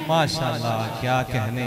माशाल्लाह, क्या कहने।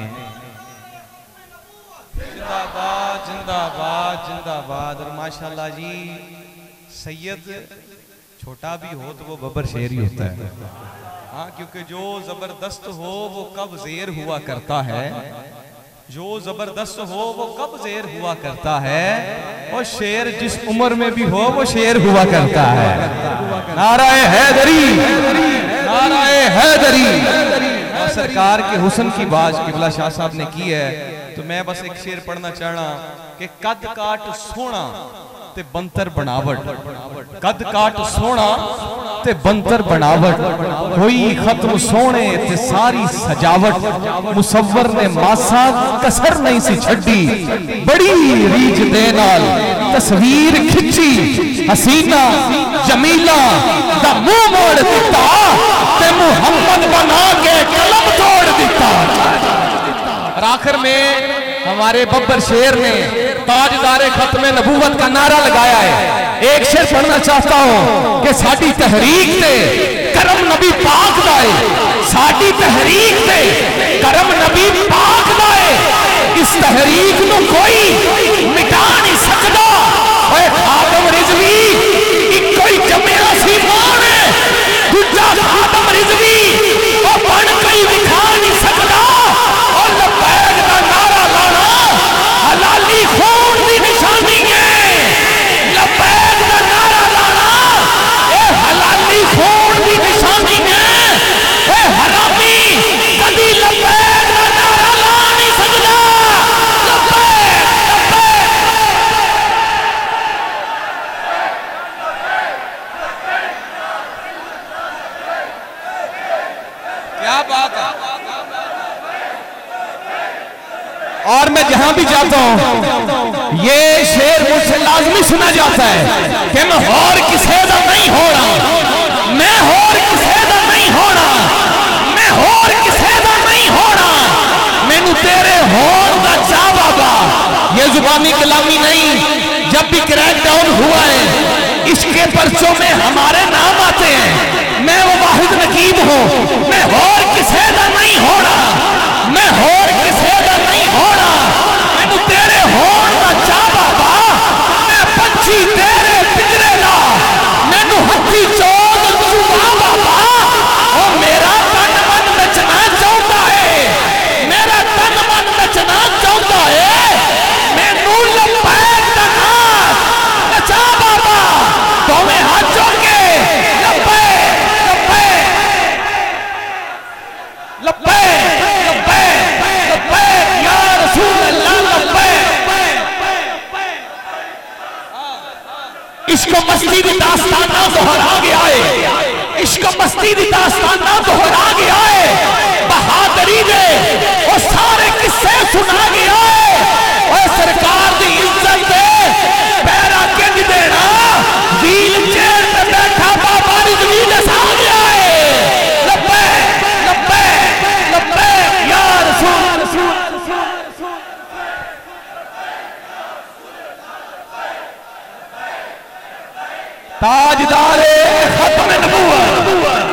जिंदाबाद जिंदाबाद जिंदाबाद। और माशाल्लाह जी, सैयद छोटा भी हो तो वो बब्बर शेर ही होता है। हाँ, क्योंकि जो जबरदस्त हो वो कब जेर हुआ करता है, जो जबरदस्त हो वो कब जेर हुआ करता है, और शेर जिस उम्र में भी हो वो शेर हुआ करता है। नाराए हैदरी, नाराए हैदरी। और सरकार के हुस्न की बात किबला शाह साहब ने की है, तो मैं बस एक शेर पढ़ना चाहना कि कद काट सोना ते बंतर बनावट, कद काट सोना ते बंतर बनावट, होई खत्म सोने ते सारी सजावट, मुसव्वर ने मासा कसर नहीं सी छड्डी, बड़ी रीज दे नाल तस्वीर खिंची, हसीना जमीला दा मुंह मोड़ दिता ते मुहम्मद बना के कलम तोड़ दिता। और आखिर में हमारे बब्बर शेर ने ताजदारे खत्मे नबूवत का नारा लगाया है। एक शेर पढ़ना चाहता हूं कि साडी तहरीक ते करम नबी पाक दा है, साडी तहरीक ते करम नबी पाक दा है, इस तहरीक नू कोई मिटा नहीं सकदा। ओए खादम रिजवी इक्को ही जम्मिया सी मान है, दूजा खादम रिजवी ओ बन कोई विखा नहीं सकदा। और लबैक दा नारा लाना हलाली खून दी निशानी है, लबैक दा नारा लाना ए हलाली खून दी निशानी है। ए हरामी कदी लबैक दा नारा ला नहीं सकदा। लबैक लबैक। क्या बात है। और मैं जहां भी जाता हूं ये शेर मुझसे लाजमी सुना जाता है कि मैं होर किसे दा नहीं होना, मैं होर किसे दा नहीं होना, मैं होर किसे दा नहीं होना, मैनू तेरे होर दा चा बाबा। ये जुबानी कलामी नहीं, जब भी क्रैक डाउन हुआ है इसके पर्चों में हमारे नाम आते हैं। मैं वो वाहिद नकीब हूं, मैं होर किसे दा नहीं होना, मैं होर किसे दा नहीं होना, मैनू तेरे होर दा चा बाबा। मैं पंछी तेरे पिंजरे दा, मैनू हथी चोग चुमा बाबा। ओ मेरा तन मन नचना चाहता है, मेरा तन मन नचना चाहता है, मैनू लबैक दा नाच नचा बाबा। दोवें हाथ जोड़ के लबैक लबैक लबैक लबैक लबैक या रसूल अल्लाह लबैक। इश्क मस्ती दी दास्तान ना दोहरा गया है, इश्क मस्ती दी दास्तान ना दोहरा गया है, बहादुरी दे वो सारे किस्से सुना गया है। और सरकार दी इज्जत दे पैरा किंज देना, व्हील चेयर पे बैठा बाबा रिजवी दसा गया है। लबैक लबैक लबैक या रसूल। ताजदारे खत्म नबूवत